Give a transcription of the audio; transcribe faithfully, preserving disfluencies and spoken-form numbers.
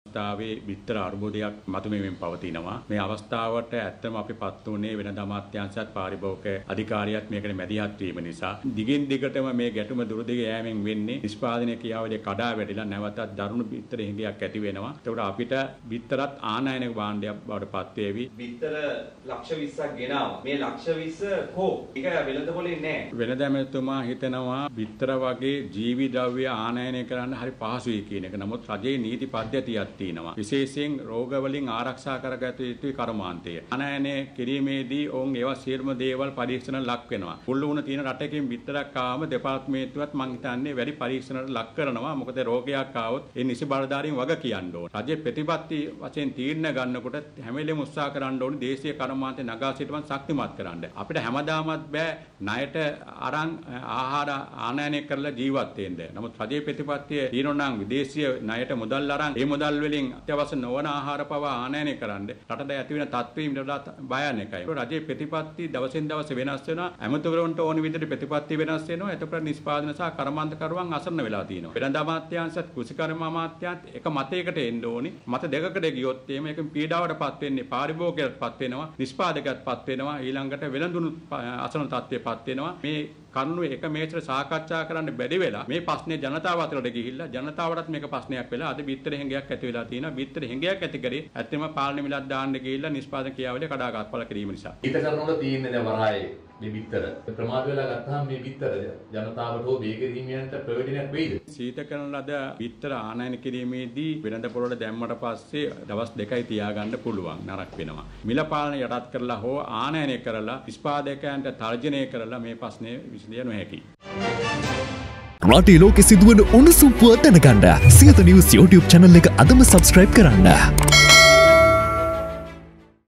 අවස්ථාවේ බිත්තර අර්බුදයක් මතුවෙමින් පවතිනවා. මේ අවස්ථාවට ඇත්තම අපි පත් වුණේ වෙනද අමාත්‍යාංශයත් පාරිභෝගික අධිකාරියත් මේකට මැදිහත් වීම නිසා. දිගින් දිගටම මේ ගැටුම දුරදිග යෑමෙන් වෙන්නේ නිෂ්පාදනය ක්‍රියාවලිය කඩා වැටිලා නැවතත් දරුණු බිත්තර හිඟයක් ඇති වෙනවා. ඒකට අපිට බිත්තරත් ආනයනික භාණ්ඩයක් බවට පත් වේවි. බිත්තර ලක්ෂ විස්සක් ගෙනාවා. මේ ලක්ෂ විස්ස කෝ? ඒක වෙළඳ පොලේ නෑ. වෙළඳ ඇමතුමා හිතනවා බිත්තර වගේ ජීවි ද්‍රව්‍ය ආනයනය කරන්න හරි පහසුයි කියන එක. නමුත් රජයේ නීති පද්ධතියක් තියෙනවා. විශේෂයෙන් රෝග වලින් ආරක්ෂා කරගත යුතු කර්මාන්තය. ආනයනය කිරීමේදී ඔවුන් ඒවා සියලුම දේවල් පරීක්ෂණ ලක් වෙනවා. පුළු වුණ තියෙන රටකින් බිත්තරක් ආවම දෙපාර්තමේන්තුවත් මං හිතන්නේ වැඩි පරීක්ෂණකට ලක් කරනවා. මොකද රෝගයක් ආවොත් ඒ නිසි බලධාරීන් වග කියන්න ඕන. රජයේ ප්‍රතිපත්ති වශයෙන් තීරණ ගන්නකොට හැම වෙලෙම උත්සාහ කරන්න ඕනේ දේශීය කර්මාන්තේ නගා සිටවන් ශක්තිමත් කරන්න. අපිට හැමදාමත් බෑ ණයට අරන් ආහාර ආනයනය කරලා ජීවත් වෙන්න. නමුත් රජයේ ප්‍රතිපත්තිය තියෙනවා නම් විදේශීය ණයට මුදල් අරන් ඒ මුදල් වලින් අත්‍යවශ්‍ය නොවන ආහාර පවා ආනයනය කරන්න. රටට ඇති වෙන තත්ත්වීම් වලට භයානකයි. රජයේ ප්‍රතිපත්ති දවසින් දවස වෙනස් වෙනවා. ඇමතුවරුන්ට ඕන විදිහට ප්‍රතිපත්ති වෙනස් වෙනවා. එතකොට නිෂ්පාදන සහ කර්මාන්ත කරුවන් අසරණ වෙලා තියෙනවා. වෙළඳ අමාත්‍යාංශත් කෘෂිකර්ම අමාත්‍යාංශත් එක මතයකට එන්න ඕනි. මත දෙකකට ගියොත් එimhe එකම පීඩාවටපත් වෙන්නේ පාරිභෝගිකයටපත් වෙනවා. නිෂ්පාදකයටපත් වෙනවා. ඊළඟට වෙළඳුණු අසරණ තත්ත්වයටපත් වෙනවා. මේ කරුණු එක මේකට සාකච්ඡා කරන්න බැරි වෙලා මේ ප්‍රශ්නේ ජනතාව අතරට ගිහිල්ලා ජනතාවටත් මේක ප්‍රශ්නයක් වෙලා අද බිත්තර හිඟයක් ඇති වෙලා තියෙනවා. බිත්තර හිඟයක් ඇති කරේ ඇත්තම පාලන මිලක් දාන්න ගිහිල්ලා නිෂ්පාදන ක්‍රියාවලිය කඩාගත්පල කිරීම නිසා. ඊට කරනකොට තියෙන්නේ දැන් වරායේ මේ බිත්තර ප්‍රමාද වෙලා ගත්තාම මේ බිත්තර ජනතාවට හෝ බේකරීමියන්ට ප්‍රයෝජනයක් වෙයිද? සීත කරන ලද බිත්තර ආනයන කිරීමේදී වෙළඳ පොළට දැම්මට පස්සේ දවස් දෙකයි තියාගන්න පුළුවන්. නරක වෙනවා. මිල පාලන යටත් කරලා හෝ ආනයනය කරලා නිෂ්පාදකයන්ට තර්ජනය කරලා මේ ප්‍රශ්නේ විසඳිය නොහැකියි. රටේ ලෝකෙ සිදුවන උණුසුම් පුවත් දැනගන්න සියත නිවුස් YouTube channel එක අදම subscribe කරන්න.